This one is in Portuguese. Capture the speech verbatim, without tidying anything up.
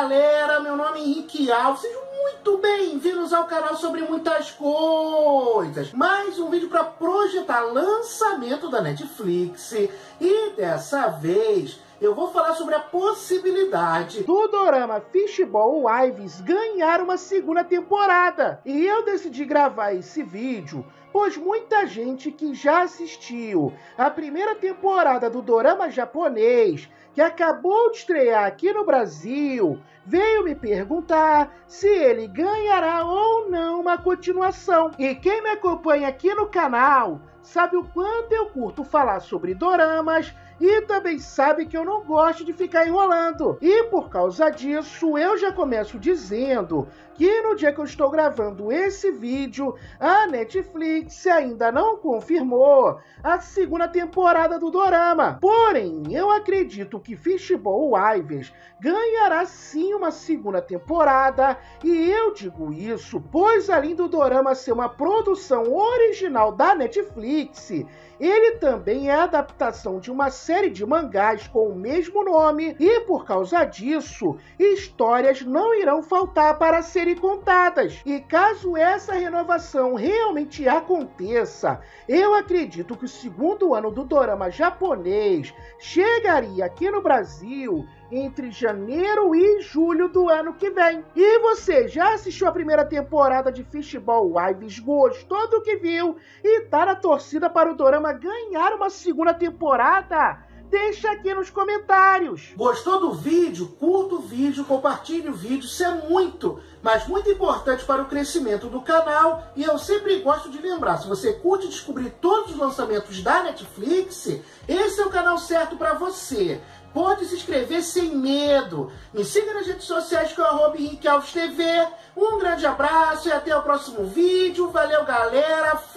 galera, meu nome é Henrique Alves, sejam muito bem-vindos ao canal sobre muitas coisas. Mais um vídeo para projetar lançamento da Netflix e dessa vez eu vou falar sobre a possibilidade do dorama Fishball Wives ganhar uma segunda temporada. E eu decidi gravar esse vídeo pois muita gente que já assistiu a primeira temporada do dorama japonês, que acabou de estrear aqui no Brasil, veio me perguntar se ele ganhará ou não uma continuação. E quem me acompanha aqui no canal sabe o quanto eu curto falar sobre doramas e também sabe que eu não gosto de ficar enrolando. E por causa disso, eu já começo dizendo que no dia que eu estou gravando esse vídeo, a Netflix ainda não confirmou a segunda temporada do dorama. Porém, eu acredito que Fishball Wives ganhará sim uma segunda temporada, e eu digo isso pois além do dorama ser uma produção original da Netflix, ele também é a adaptação de uma série de mangás com o mesmo nome, e por causa disso, histórias não irão faltar para serem contadas. E caso essa renovação realmente aconteça, eu acredito que o segundo ano do dorama japonês chegaria aqui no Brasil entre janeiro e julho do ano que vem. E você já assistiu a primeira temporada de Fishball Wives, gostou do que viu e tá na torcida para o dorama ganhar uma segunda temporada? Deixa aqui nos comentários. Gostou do vídeo? Curta o vídeo, compartilhe o vídeo, isso é muito, mas muito importante para o crescimento do canal. E eu sempre gosto de lembrar, se você curte descobrir todos os lançamentos da Netflix, esse é o canal certo para você. Pode se inscrever sem medo. Me siga nas redes sociais com arroba Henrique Alves T V. Um grande abraço e até o próximo vídeo. Valeu, galera!